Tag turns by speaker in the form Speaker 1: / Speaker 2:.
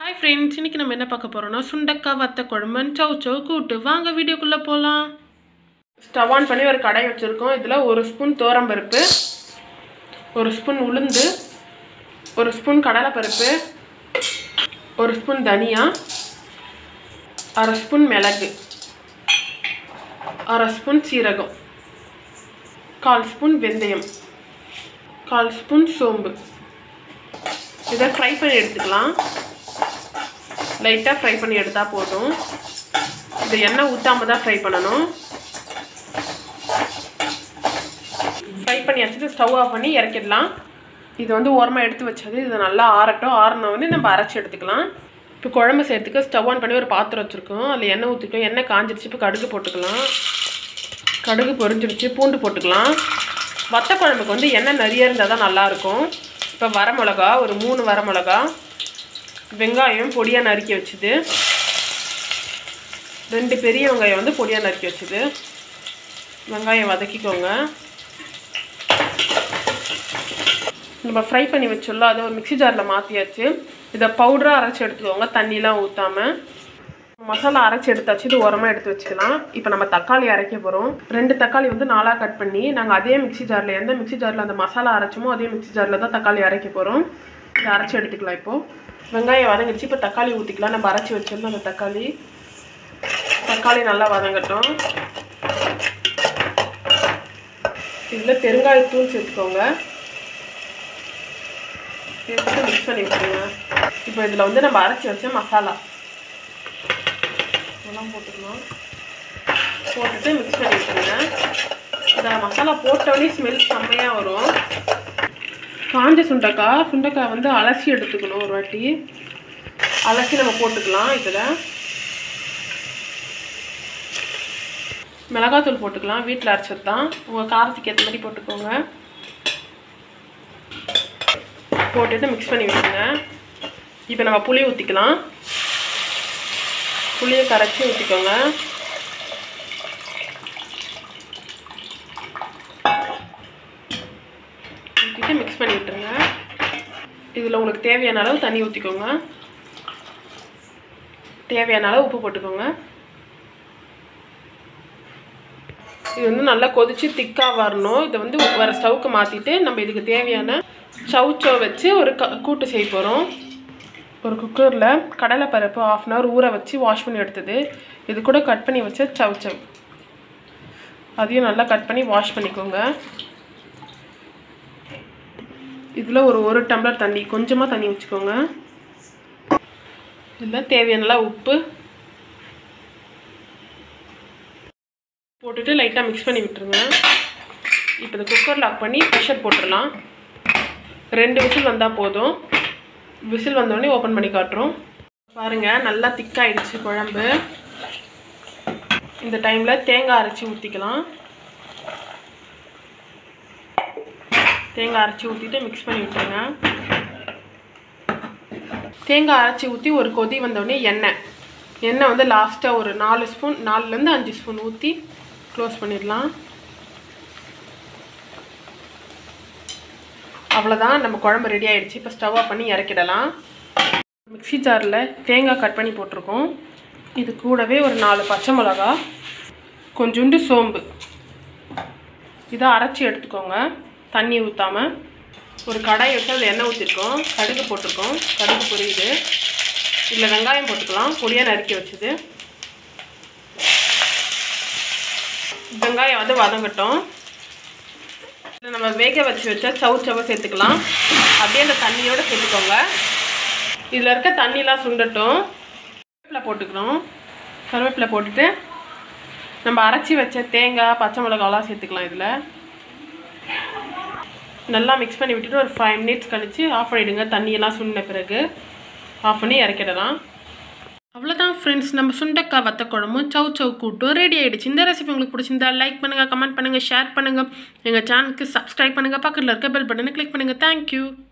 Speaker 1: Hi friends, இன்னைக்கு நம்ம என்ன பார்க்க போறோம்னா சுண்டக்காய் வத்த குழம்பு சௌ கூட்டு. வாங்க வீடியோக்குள்ள போலாம். ஸ்டவ் ஆன் பண்ணி ஒரு கடாய் வச்சிருக்கோம். இதுல 1 ஸ்பூன் தோரம் பருப்பு, 1 ஸ்பூன் உளுந்து, 1 ஸ்பூன் கடலை பருப்பு, 1 ஸ்பூன் தனியா, 1/2 ஸ்பூன் மிளகு, 1/2 ஸ்பூன் சீரகம், 1/4 ஸ்பூன் வெந்தயம், 1/4 ஸ்பூன் சோம்பு. இதை ஃப்ரை பண்ணி எடுத்துக்கலாம். லைட்டாக ஃப்ரை பண்ணி எடுத்தால் போதும். இது எண்ணெய் ஊற்றாமல் தான் ஃப்ரை பண்ணணும். ஃப்ரை பண்ணி வச்சுட்டு ஸ்டவ் ஆஃப் பண்ணி இறக்கிடலாம். இது வந்து ஓரமாக எடுத்து வச்சது. இது நல்லா ஆறட்டும். ஆறினோடனே நம்ம அரைச்சி எடுத்துக்கலாம். இப்போ குழம்பு செய்யறதுக்கு ஸ்டவ் ஆன் பண்ணி ஒரு பாத்திரம் வச்சுருக்கோம். அதில் எண்ணெய் ஊற்றிக்கோம். எண்ணெய் காஞ்சிருச்சு. இப்போ கடுகு போட்டுக்கலாம். கடுகு பொரிஞ்சிருச்சு. பூண்டு போட்டுக்கலாம். வத்த குழம்புக்கு வந்து எண்ணெய் நிறைய இருந்தால் தான் நல்லாயிருக்கும். இப்போ வரமிளகா ஒரு 3 வரமிளகா, வெங்காயம் பொடியாக நறுக்கி வச்சுது, 2 பெரிய வெங்காயம் வந்து பொடியாக நறுக்கி வச்சுது. வெங்காயம் வதக்கிக்கோங்க. நம்ம ஃப்ரை பண்ணி வச்சோம்ல, அதை ஒரு மிக்ஸி ஜாரில் மாற்றியாச்சு. இதை பவுடராக அரைச்சி எடுத்துக்கோங்க, தண்ணிலாம் ஊற்றாமல். மசாலா அரைச்சி எடுத்தாச்சு. இது உரமாக எடுத்து வச்சுக்கலாம். இப்போ நம்ம தக்காளி அரைக்க போகிறோம். 2 தக்காளி வந்து 4ஆக கட் பண்ணி நாங்கள் அதே மிக்ஸி ஜாரில், எந்த மிக்ஸி ஜாரில் அந்த மசாலா அரைச்சோமோ அதே மிக்ஸி ஜாரில் தான் தக்காளி அரைக்க போகிறோம். இதை அரைச்சி எடுத்துக்கலாம். இப்போது வெங்காயம் வதங்கிடுச்சு. இப்போ தக்காளி ஊற்றிக்கலாம். நம்ம அரைச்சி வச்சிருந்தோம் அந்த தக்காளி நல்லா வதங்கட்டும். இதில் பெருங்காயத்தூள் சேர்த்துக்கோங்க. சேர்த்துட்டு மிக்ஸ் பண்ணி விட்டுருங்க. இப்போ இதில் வந்து நம்ம அரைச்சி வச்ச மசாலா இதெல்லாம் போட்டுக்கலாம். போட்டுட்டு மிக்ஸ் பண்ணி விட்டுருங்க. இந்த மசாலா போட்டோடனே ஸ்மெல் செம்மையாக வரும். காஞ்ச சுண்டைக்காய் வந்து அலசி எடுத்துக்கணும். ஒரு வாட்டி அலசி நம்ம போட்டுக்கலாம். இதில் மிளகாத்தூள் போட்டுக்கலாம். வீட்டில் அரைச்சது தான். உங்கள் காரத்துக்கு ஏற்ற மாதிரி போட்டுக்கோங்க. போட்டுட்டு மிக்ஸ் பண்ணி விட்டுருங்க. இப்போ நம்ம புளி ஊற்றிக்கலாம். புளியை கரைச்சி ஊற்றிக்கோங்க. ஊற்றிட்டு மிக்ஸ் பண்ணி விட்டுருங்க. இதில் உங்களுக்கு தேவையான அளவு தண்ணி ஊற்றிக்கோங்க. தேவையான அளவு உப்பு போட்டுக்கோங்க. இது வந்து நல்லா கொதித்து திக்காக வரணும். இதை வந்து வேறு ஸ்டவ்வுக்கு மாற்றிட்டு நம்ம இதுக்கு தேவையான சௌ வச்சு ஒரு கூட்டு செய்ய போகிறோம். ஒரு குக்கரில் கடலைப்பருப்பு 1/2 hour ஊற வச்சு வாஷ் பண்ணி எடுத்தது. இது கூட கட் பண்ணி வச்ச சௌ அதையும் நல்லா கட் பண்ணி வாஷ் பண்ணிக்கோங்க. இதில் ஒரு டம்ளர் தண்ணி, கொஞ்சமாக தண்ணி வச்சுக்கோங்க. இதில் தேவையான உப்பு போட்டுட்டு லைட்டாக மிக்ஸ் பண்ணி விட்டுருங்க. இப்போ இந்த குக்கர் லாக் பண்ணி ப்ரெஷர் போட்டுடலாம். 2 விசில் வந்தால் போதும். விசில் வந்தோடனே ஓப்பன் பண்ணி காட்டுறோம். பாருங்கள், நல்லா திக்காயிடுச்சு குழம்பு. இந்த டைமில் தேங்காய் அரைச்சி ஊற்றிக்கலாம். தேங்காய் அரைச்சி ஊற்றிட்டு மிக்ஸ் பண்ணி விட்டுருங்க. தேங்காய் அரைச்சி ஊற்றி ஒரு கொதி வந்தோடனே எண்ணெய் வந்து லாஸ்ட்டாக ஒரு 4 ஸ்பூன், 4லேருந்து 5 ஸ்பூன் ஊற்றி க்ளோஸ் பண்ணிடலாம். அவ்வளோதான், நம்ம குழம்பு ரெடி ஆகிடுச்சு. இப்போ ஸ்டவ் ஆஃப் பண்ணி இறக்கிடலாம். மிக்ஸி ஜாரில் தேங்காய் கட் பண்ணி போட்டிருக்கோம். இது கூடவே ஒரு 4 பச்சை மிளகா, கொஞ்சோண்டு சோம்பு, இதை அரைச்சி எடுத்துக்கோங்க. தண்ணி ஊற்றாமல். ஒரு கடாய் வச்சு அதில் எண்ணெய் ஊற்றிருக்கோம். கடுகு போட்டிருக்கோம். கடுகு பொரியுது. இதில் வெங்காயம் போட்டுக்கலாம், பொடியாக நறுக்கி வச்சுது. வெங்காயம் வந்து வதங்கட்டும். இதில் நம்ம வேக வச்ச சௌவை சேர்த்துக்கலாம். அப்படியே அந்த தண்ணியோடு சேர்த்துக்கோங்க. இதில் இருக்க தண்ணிலாம் சுண்டட்டும். கருவேப்பிலை போட்டுக்கணும். கருவேப்பிலை போட்டுட்டு நம்ம அரைச்சி வச்ச தேங்காய் பச்சை மிளகாலாம் சேர்த்துக்கலாம். இதில் நல்லா மிக்ஸ் பண்ணி விட்டுட்டு ஒரு 5 minutes கழித்து ஆஃப் பண்ணிவிடுங்க. தண்ணியெல்லாம் சுண்டின பிறகு ஆஃப் பண்ணி இறக்கிடலாம். அவ்வளோதான் ஃப்ரெண்ட்ஸ், நம்ம சுண்டக்காய் வத்த குழம்பும் சௌ கூட்டும் ரெடி ஆகிடுச்சு. இந்த ரெசிபி உங்களுக்கு பிடிச்சிருந்தா லைக் பண்ணுங்கள், கமெண்ட் பண்ணுங்கள், ஷேர் பண்ணுங்கள். எங்கள் சேனலுக்கு சப்ஸ்கிரைப் பண்ணுங்கள். பக்கத்தில் இருக்க பெல் பட்டனை கிளிக் பண்ணுங்கள். தேங்க்யூ.